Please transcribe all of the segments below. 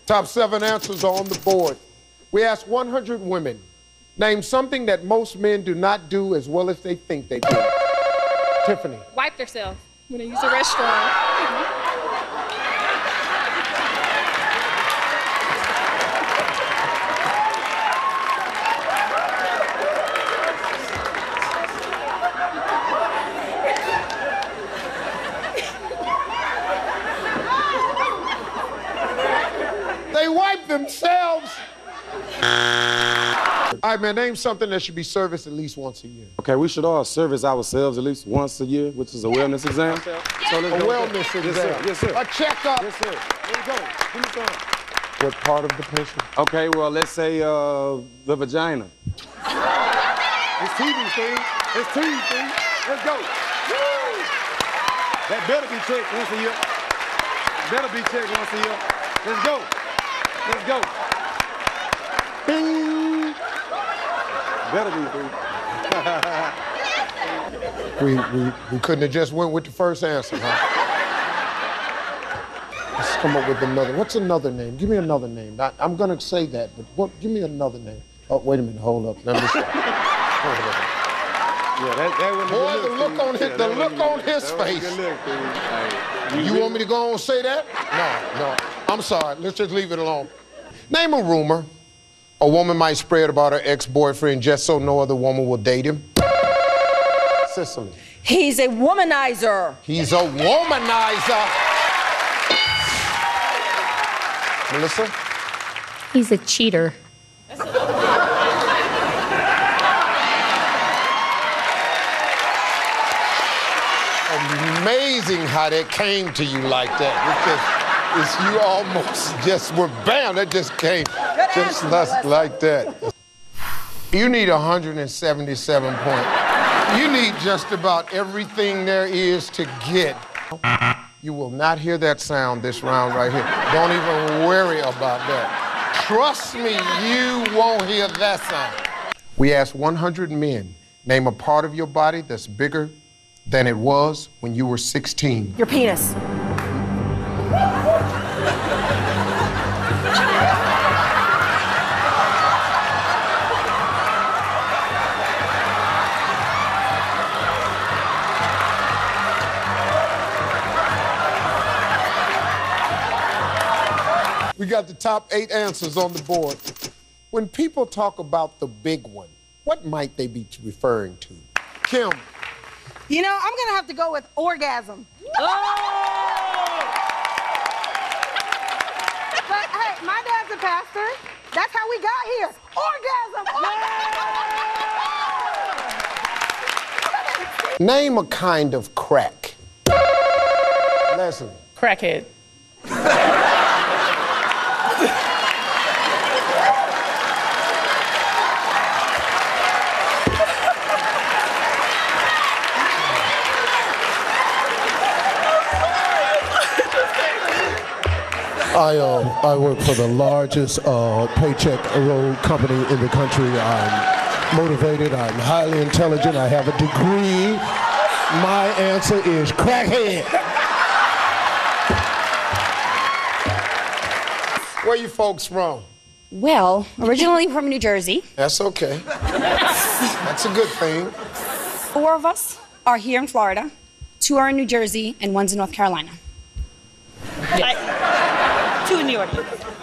Top 7 answers are on the board. We asked 100 women, name something that most men do not do as well as they think they do. Tiffany. Wipe themselves when they use the restroom. They wipe themselves. All right, man, name something that should be serviced at least once a year. Okay, we should all service ourselves at least once a year, which is a wellness exam. So let's A go wellness exam. Yes, sir. Yes, sir. A checkup. Yes, sir. Here we go. Give me some. What part of the patient? Okay, well, let's say the vagina. It's TV, Steve. It's TV, Steve. Let's go. Woo! That better be checked once a year. Better be checked once a year. Let's go. Let's go. Bing. Better be, Steve. We couldn't have just went with the first answer, huh? Let's come up with another. What's another name? Give me another name. I'm going to say that, but give me another name. Oh, wait a minute. Hold up. Let me see. Yeah, that wasn't Boy, good look, the look on his face. You want me to go on and say that? No. I'm sorry. Let's just leave it alone. Name a rumor a woman might spread about her ex-boyfriend just so no other woman will date him. Cicely. He's a womanizer. He's a womanizer. Melissa? He's a cheater. Amazing how that came to you like that. You almost just were bam, that just came just like that. You need 177 points. You need just about everything there is to get. You will not hear that sound this round right here. Don't even worry about that. Trust me, you won't hear that sound. We asked 100 men, name a part of your body that's bigger than it was when you were 16. Your penis. We got the top 8 answers on the board. When people talk about the big one, what might they be referring to? Kim. You know, I'm gonna have to go with orgasm. Oh! But hey, my dad's a pastor. That's how we got here. Orgasm! Name a kind of crack. Leslie. Crackhead. I work for the largest paycheck road company in the country. I'm motivated, I'm highly intelligent, I have a degree. My answer is crackhead. Where you folks from? Well, originally from New Jersey. That's okay. That's a good thing. 4 of us are here in Florida. 2 are in New Jersey, and 1's in North Carolina. Yes. 2 in the audience.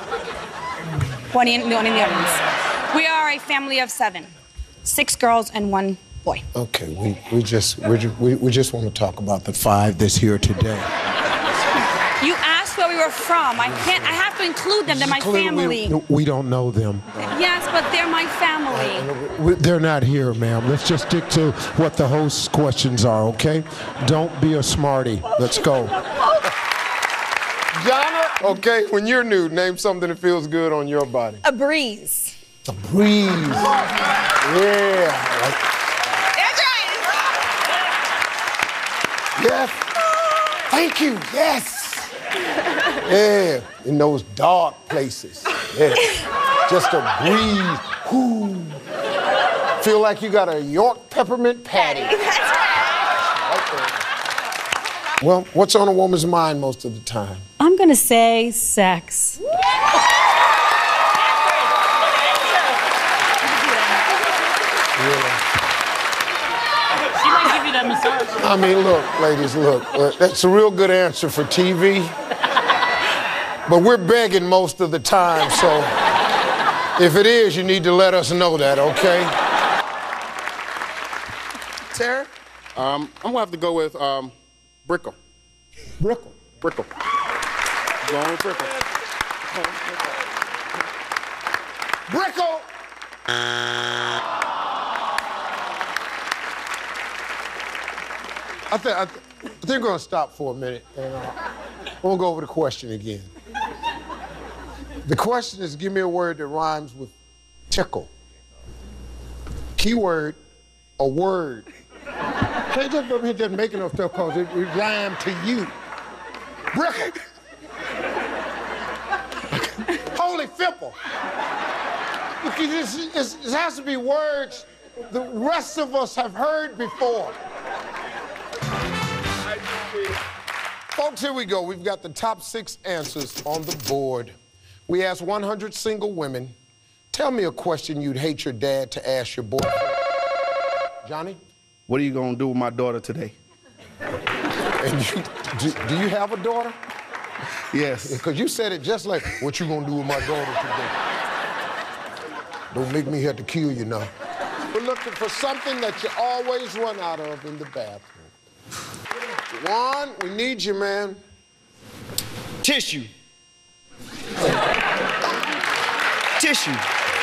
1 in the audience. We are a family of 7. 6 girls and 1 boy. Okay, we just want to talk about the 5 that's here today. You asked where we were from. I have to include them. They're my family. We don't know them. Yes, but they're my family. They're not here, ma'am. Let's just stick to what the host's questions are, okay? Don't be a smarty. Let's go. Jana, okay, when you're nude, name something that feels good on your body. A breeze. A breeze. Yeah. That's right. Yes. Thank you. Yes. Yeah. In those dark places. Yeah. Just a breeze. Whoo. Feel like you got a York peppermint patty. That's right. Right there. Well, what's on a woman's mind most of the time? I'm gonna say sex. that massage. I mean, look, ladies, look. That's a real good answer for TV. But we're begging most of the time, so if it is, you need to let us know that, okay? Terry? I'm gonna have to go with Brickle. Brickle. Brickle. Going with Brickle. Brickle! I think we're gonna stop for a minute and we'll go over the question again. The question is, give me a word that rhymes with tickle. Keyword, a word. Can't just go here just making up stuff because it rhymed to you. Brickle. Holy Fipple. It has to be words the rest of us have heard before. Folks, here we go. We've got the top 6 answers on the board. We asked 100 single women, tell me a question you'd hate your dad to ask your boyfriend. Johnny? What are you gonna do with my daughter today? And do you have a daughter? Yes. Because you said it just like, what you gonna do with my daughter today? Don't make me have to kill you now. We're looking for something that you always run out of in the bathroom. Juan, we need you, man. Tissue. Tissue.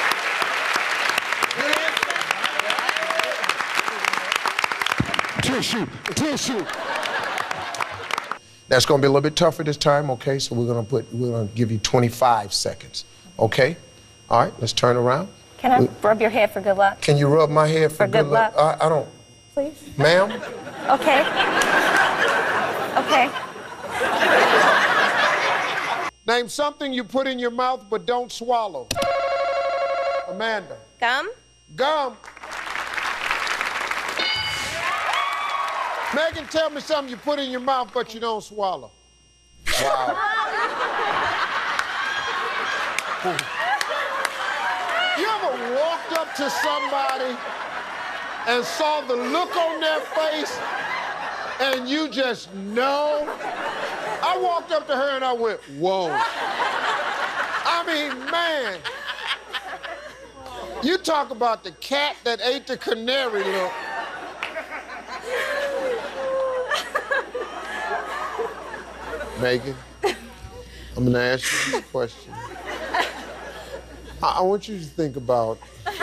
Tissue, tissue. That's gonna be a little bit tougher this time, okay? So we're gonna give you 25 seconds, okay? All right, let's turn around. Can I rub your head for good luck? Can you rub my head for good luck? I don't. Please? Ma'am? Okay. Okay. Name something you put in your mouth but don't swallow. Amanda. Gum? Gum. Megan, tell me something you put in your mouth but you don't swallow. Wow. You ever walked up to somebody and saw the look on their face and you just know? I walked up to her and I went, whoa. I mean, man. You talk about the cat that ate the canary look. Megan, I'm gonna ask you a question. I want you to think about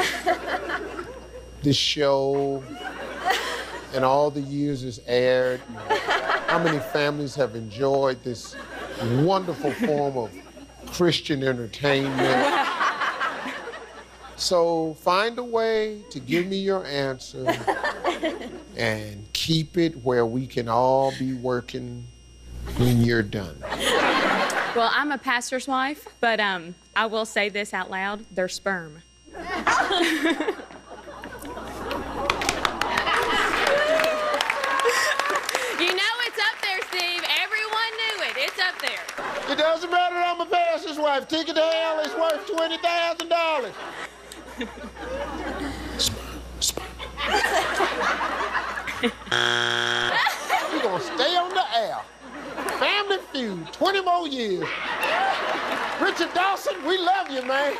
this show and all the years it's aired. How many families have enjoyed this wonderful form of Christian entertainment? So find a way to give me your answer and keep it where we can all be working when you're done. Well, I'm a pastor's wife, but I will say this out loud, they're sperm. You know it's up there, Steve. Everyone knew it. It's up there. It doesn't matter that I'm a pastor's wife. Ticket to hell is worth $20,000. We're gonna stay on the air. Family Feud, 20 more years. Richard Dawson, we love you, man.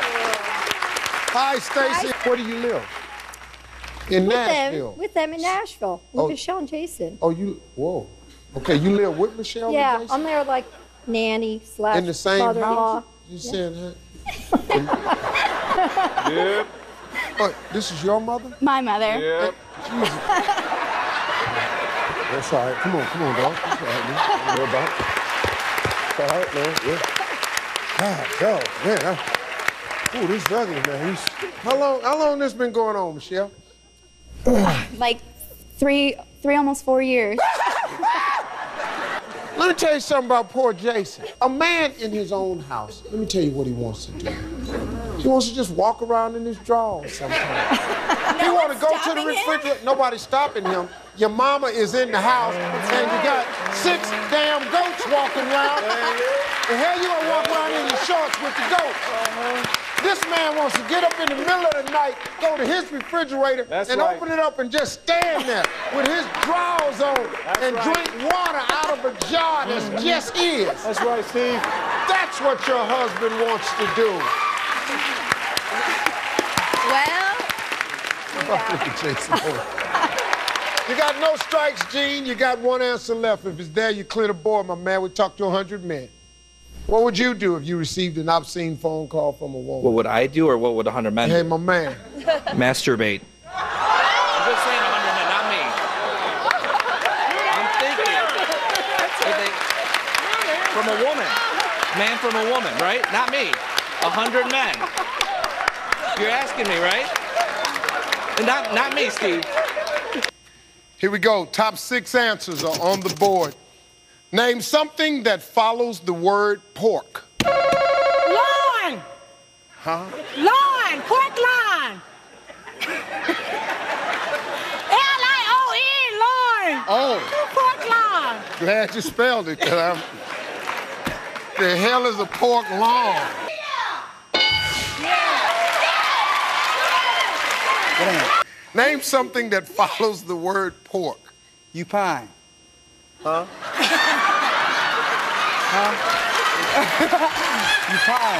Hi, Stacy. Where do you live? In Nashville. With them in Nashville, with Michelle and Jason. Oh, whoa. Okay, you live with Michelle and Jason? I'm there like nanny / in the same mother-in-law. house? You saying that? Yep. What, this is your mother? My mother. Yep. Jesus. That's all right. Come on, dog. That's all right, man. Don't worry about it. It's all right, man. Yeah. God, man. Ooh, this is ugly, man. How long this been going on, Michelle? Like three, almost 4 years. Let me tell you something about poor Jason. A man in his own house, let me tell you what he wants to do. He wants to just walk around in his drawers sometimes. He wants to go to the refrigerator. Nobody's stopping him. Your mama is in the house, and you got 6 damn goats walking around. The hell you gonna walk around in your shorts with the goats? This man wants to get up in the middle of the night, go to his refrigerator, open it up and just stand there with his drawers on drink water out of a jar that's just his. That's right, Steve. That's what your husband wants to do. Well, You got no strikes, Gene. You got one answer left. If it's there, you clear the board, my man. We talked to 100 men. What would you do if you received an obscene phone call from a woman? What would I do, or what would 100 men do? Hey, my man. Masturbate. I'm just saying 100 men, not me. I'm thinking. From a woman. Man from a woman, right? Not me. 100 men. You're asking me, right? Not me, Steve. Here we go. Top 6 answers are on the board. Name something that follows the word pork. Lawn. Huh? Lawn. Pork lawn. L-I-O-N, lawn. Oh. Pork lawn. Glad you spelled it, because the hell is a pork lawn? Name something that follows the word pork. You pine. Huh? Huh? You pine.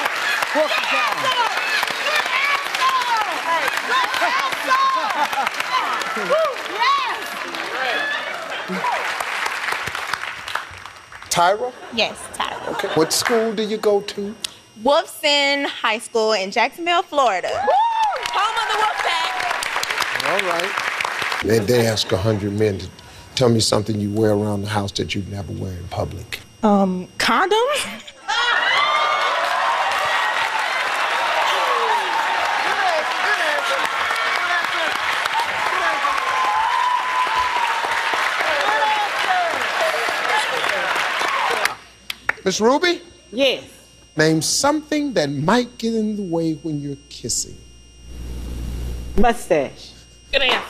Porcupine. Tyra? Yes, Tyra. Okay. What school do you go to? Wolfson High School in Jacksonville, Florida. Home of the Wolfpack. All right. They ask 100 men to tell me something you wear around the house that you'd never wear in public. Condoms? Miss Ruby? Yes. Name something that might get in the way when you're kissing. Mustache. Good answer.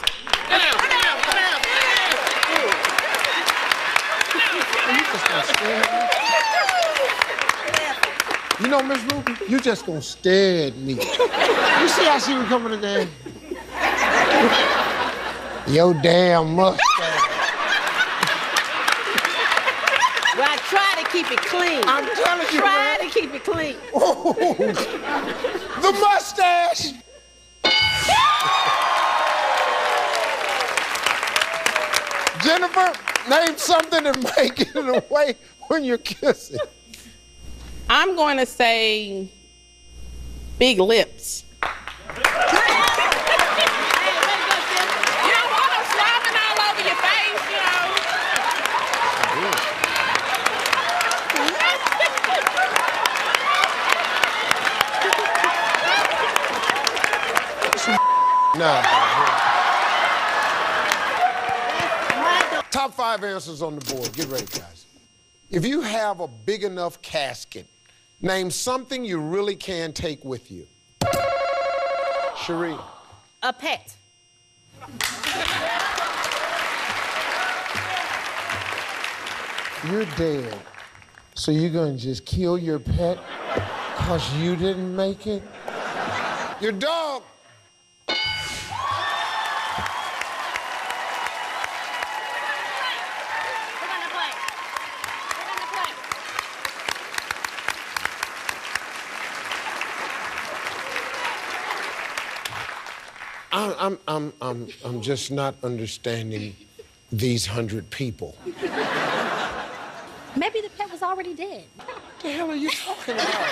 You know, Miss Ruby, you just gonna stare at me. You see how she was coming in there? Your damn mustache. Well, I try to keep it clean. I'm telling you, Try to keep it clean. Oh, the mustache. Jennifer, name something that might get in the way when you're kissing. I'm going to say big lips. You don't want them slobbing all over your face, you know. Nah. Top 5 answers on the board. Get ready, guys. If you have a big enough casket, name something you really can take with you. Cherie. A pet. You're dead. So you're gonna just kill your pet because you didn't make it? Your dog. I'm just not understanding these 100 people. maybe the pet was already dead. What the hell are you talking about?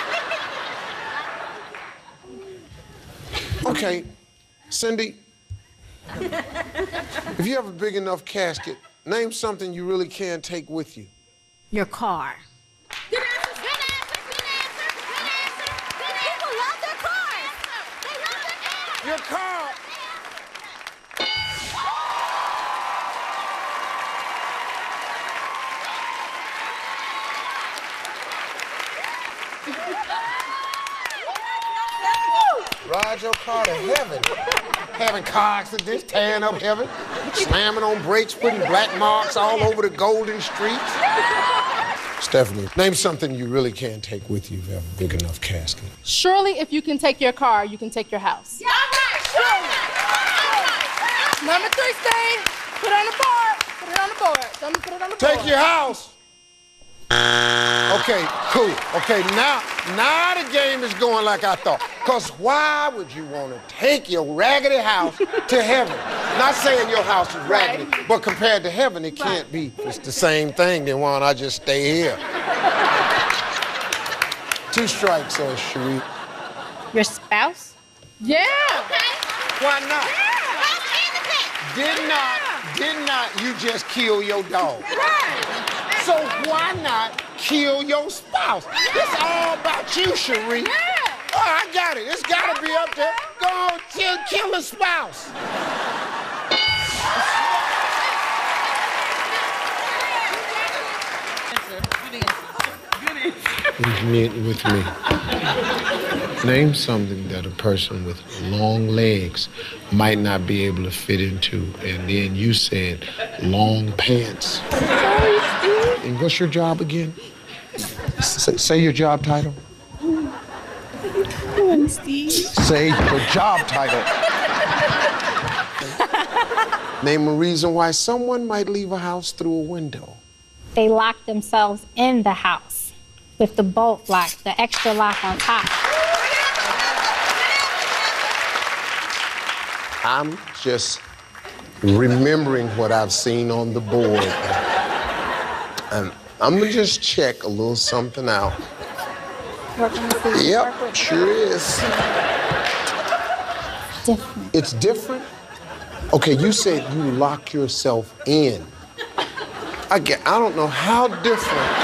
Okay, Cindy, if you have a big enough casket, name something you really can take with you. Your car. Good answer, good answer, good answer, good answer, good answer. People love their cars. They love their cars. Your car. Ride your car to heaven. Having car accidents, tearing up heaven, slamming on brakes, putting black marks all over the golden streets. Stephanie, name something you really can't take with you if you have a big enough casket. Surely, if you can take your car, you can take your house. All right. Number 3, Steve. Put it on the board. Put it on the board. Let me put it on the board. Take your house. Okay, cool. Okay, now the game is going like I thought. Because why would you want to take your raggedy house to heaven? Not saying your house is raggedy, but compared to heaven, it can't be. It's the same thing, then why don't I just stay here? 2 strikes, Cherie. Your spouse? Yeah. Why not? Did not you just kill your dog? So why not kill your spouse? It's all about you, Cherie. Oh, I got it. It's got to be up there. Go on, kill the spouse. With me. Name something that a person with long legs might not be able to fit into, and then you said long pants. And what's your job again? Say your job title. Say your job title. Name a reason why someone might leave a house through a window. They lock themselves in the house with the bolt lock, the extra lock on top. I'm just remembering what I've seen on the board. And I'm gonna just check a little something out. Yep, sure is. Different. It's different? Okay, you said you lock yourself in. I don't know how different.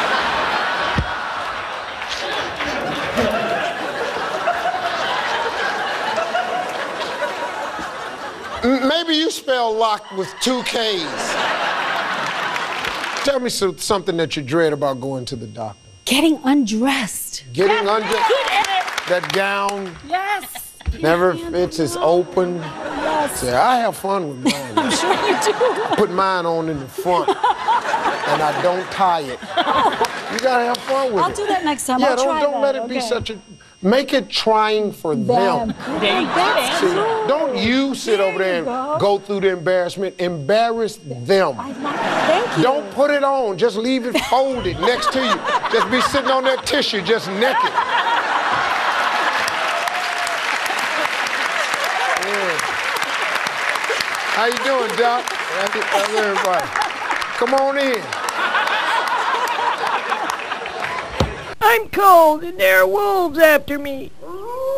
Maybe you spell locked with 2 K's. Tell me something that you dread about going to the doctor. Getting undressed. Getting undressed? That gown Yes. never fits, it's open. Yes. Yeah, I have fun with mine. I'm sure you do. I put mine on in the front, and I don't tie it. You gotta have fun with it. I'll do that next time. Yeah, I'll try don't let that, it be okay. such a... Make it trying for them. See, don't you sit over there and go through the embarrassment. Embarrass them. Thank you. Don't put it on. Just leave it folded next to you. Just be sitting on that tissue, just naked. Yeah. How you doing, Doc? How's everybody? Come on in. I'm cold and there are wolves after me.